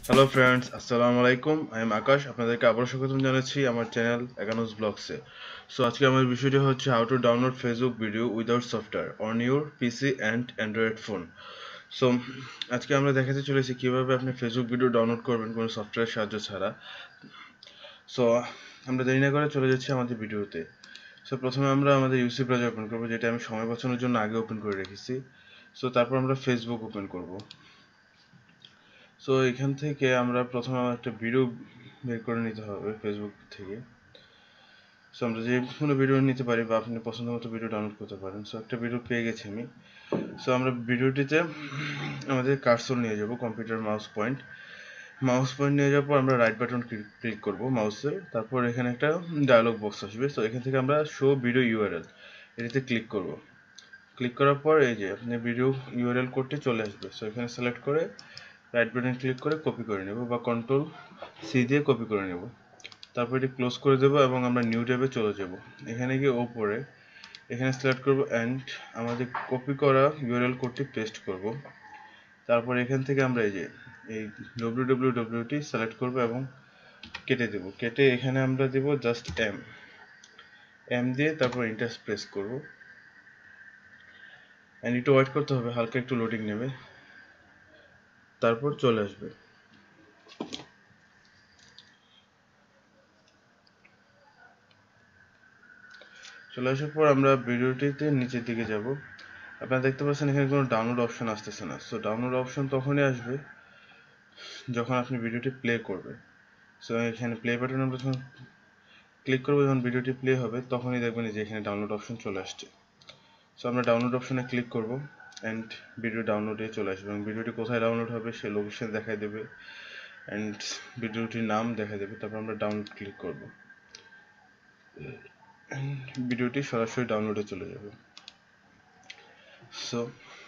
Hello friends, আসসালামু আলাইকুম। I am Akash. আপনাদেরকে আবারও স্বাগতম জানাচ্ছি আমার চ্যানেল একানোস ব্লগসে। সো আজকে আমার বিষয়টি হচ্ছে how to download Facebook video without software on your PC and Android phone. So আজকে আমরা দেখাতে চলেছি কীভাবে আপনি ফেসবুক ভিডিও ডাউনলোড করবেন কোনো সফটওয়্যার সাহায্য ছাড়া। সো আমরা দেরি না করে চলে যাচ্ছি আমাদের ভিডিওতে। সো প্রথমে আমরা আমাদের ইউসি ব্রাউজার ওপেন করবো, যেটা আমি সময় বাঁচানোর জন্য আগে ওপেন করে রেখেছি। সো তারপর আমরা ফেসবুক ওপেন করব। সো এখান থেকে আমরা প্রথমে একটা ভিডিও বের করে নিতে হবে ফেসবুক থেকে। সো আমরা যে কোনো ভিডিও নিতে পারি বা আপনি পছন্দ মতো ভিডিও ডাউনলোড করতে পারেন। সো একটা ভিডিও পেয়ে গেছি আমি। সো আমরা ভিডিওটিতে আমাদের কার্সর নিয়ে যাব, কম্পিউটার মাউস পয়েন্ট নিয়ে যাওয়ার পর আমরা রাইট বাটন ক্লিক করব মাউসের। তারপর এখানে একটা ডায়লগ বক্স আসবে। সো এখান থেকে আমরা শো ভিডিও ইউআরএল এটিতে ক্লিক করব। ক্লিক করার পর এই যে আপনি ভিডিও ইউআরএল কোডটি চলে আসবে। সো এখানে সিলেক্ট করে রাইট বাটন ক্লিক করে কপি করে নেব বা কন্ট্রোল সি দিয়ে কপি করে নেব। তারপর এটি ক্লোজ করে দেবো এবং আমরা নিউ ট্যাবে চলে যাব। এখানে গিয়ে ওপরে এখানে সিলেক্ট করব অ্যান্ড আমাদের কপি করা ইউআরএল কোডটি পেস্ট করব। তারপর এখান থেকে আমরা এই www সিলেক্ট করব এবং কেটে দেব। কেটে এখানে আমরা দেব জাস্ট এম দিয়ে তারপর এন্টার প্রেস করব। অ্যান্ড একটু ওয়েট করতে হবে, হালকা একটু লোডিং নেবে, তারপর চলে আসবে। চলে আসার পর আমরা ভিডিওটিতে নিচের দিকে যাব। আপনারা দেখতে পাচ্ছেন এখানে কোনো ডাউনলোড অপশন আসতেছে না। সো ডাউনলোড অপশন তখনই আসবে যখন আপনি ভিডিওটি প্লে করবেন। সো এখানে প্লে বাটনে আমরা যখন ক্লিক করবো, যখন ভিডিওটি প্লে হবে তখনই দেখবেন যে এখানে ডাউনলোড অপশন চলে আসছে। সো আমরা ডাউনলোড অপশনে ক্লিক করব অ্যান্ড ভিডিও ডাউনলোডে চলে আসবে এবং ভিডিওটি কোথায় ডাউনলোড হবে সে লোকেশন দেখাই দেবে অ্যান্ড ভিডিওটির নাম দেখাই দেবে। তারপর আমরা ডাউনলোড ক্লিক করব, ভিডিওটি সরাসরি ডাউনলোডে চলে যাবে। সো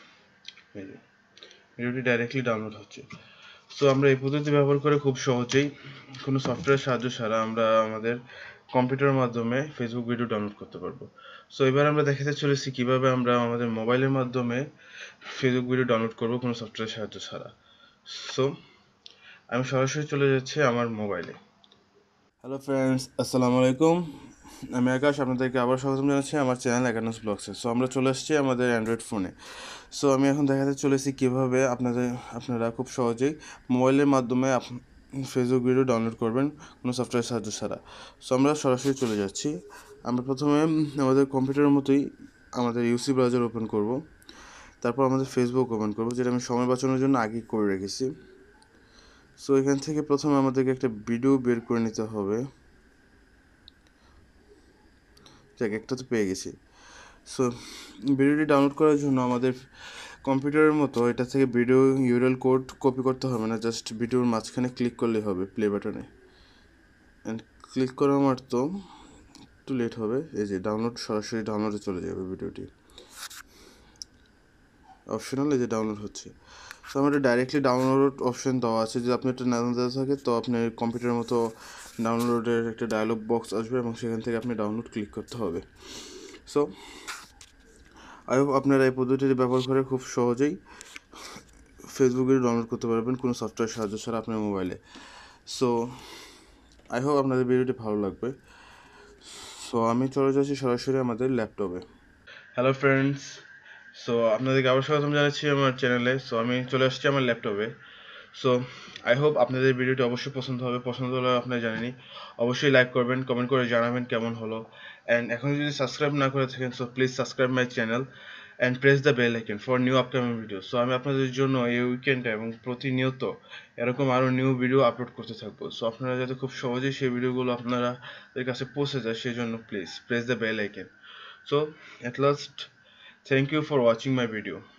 ভিডিওটি ডাইরেক্টলি ডাউনলোড হচ্ছে। সো আমরা এই পদ্ধতি ব্যবহার করে খুব সহজেই কোনো সফটওয়্যার সাহায্য ছাড়া আমরা আমাদের কম্পিউটারের মাধ্যমে ফেসবুক ভিডিও ডাউনলোড করতে পারবো। সো এবার আমরা দেখাতে চলেছি কিভাবে আমরা আমাদের মোবাইলের মাধ্যমে ফেসবুক ভিডিও ডাউনলোড করবো কোনো সফটওয়্যার সাহায্য ছাড়া। সো আমি সরাসরি চলে যাচ্ছি আমার মোবাইলে। হ্যালো ফ্রেন্ডস, আসসালামু আলাইকুম। আমি আকাশ, আপনাদেরকে আবার স্বাগতম জানাচ্ছি আমার চ্যানেল একানোস ব্লগসে। সো আমরা চলে আসছি আমাদের অ্যান্ড্রয়েড ফোনে। সো আমি এখন দেখাতে চলেছি কীভাবে আপনারা খুব সহজেই মোবাইলের মাধ্যমে ফেসবুক ভিডিও ডাউনলোড করবেন কোনো সফটওয়্যার সাহায্য ছাড়া। সো আমরা সরাসরি চলে যাচ্ছি। আমরা প্রথমে আমাদের কম্পিউটারের মতোই আমাদের ইউসি ব্রাউজার ওপেন করব। তারপর আমাদের ফেসবুক ওপেন করব, যেটা আমি সময় বাঁচানোর জন্য আগেই করে রেখেছি। সো এখান থেকে প্রথমে আমাদেরকে একটা ভিডিও বের করে নিতে হবে। যাক, একটা তো পেয়ে গেছি। সো ভিডিওটি ডাউনলোড করার জন্য আমাদের কম্পিউটারের মতো এটা থেকে ভিডিও ইউআরএল কোড কপি করতে হবে না, জাস্ট ভিডিওর মাঝখানে ক্লিক করলেই হবে প্লে বাটনে। অ্যান্ড ক্লিক করা আমার তো একটু লেট হবে। এই যে ডাউনলোড, সরাসরি ডাউনলোডে চলে যাবে ভিডিওটি। অপশনাল এই যে ডাউনলোড হচ্ছে। তো আমাদের ডাইরেক্টলি ডাউনলোড অপশন দেওয়া আছে। যদি আপনি একটা না দেওয়া থাকে তো আপনার কম্পিউটারের মতো ডাউনলোডের একটা ডায়লগ বক্স আসবে এবং সেখান থেকে আপনি ডাউনলোড ক্লিক করতে হবে। সো আই হোপ আপনারা এই পদ্ধতিটি ব্যবহার করে খুব সহজেই ফেসবুক ভিডিও ডাউনলোড করতে পারবেন কোনো সফটওয়্যার সাহায্য ছাড়া আপনার মোবাইলে। সো আই হোপ আপনাদের ভিডিওটি ভালো লাগবে। সো আমি চলে যাচ্ছি সরাসরি আমাদের ল্যাপটপে। হ্যালো ফ্রেন্ডস, সো আপনাদেরকে আবার স্বাগতম জানাচ্ছি আমার চ্যানেলে। সো আমি চলে আসছি আমার ল্যাপটপে। সো আই হোপ আপনাদের ভিডিওটি অবশ্যই পছন্দ হবে। পছন্দ হলে আপনারা জানেনই, অবশ্যই লাইক করবেন, কমেন্ট করে জানাবেন কেমন হলো। অ্যান্ড এখন যদি সাবস্ক্রাইব না করে থাকেন so please subscribe my channel and press the bell icon for new upcoming video. So আমি আপনাদের জন্য এই উইকেন্ডে এবং প্রতিনিয়ত এরকম আরও নিউ ভিডিও আপলোড করতে থাকবো। সো আপনারা যাতে খুব সহজেই সেই ভিডিওগুলো আপনাদের কাছে পৌঁছে যায় সেই জন্য please press the bell icon. So at last, thank you for watching my video.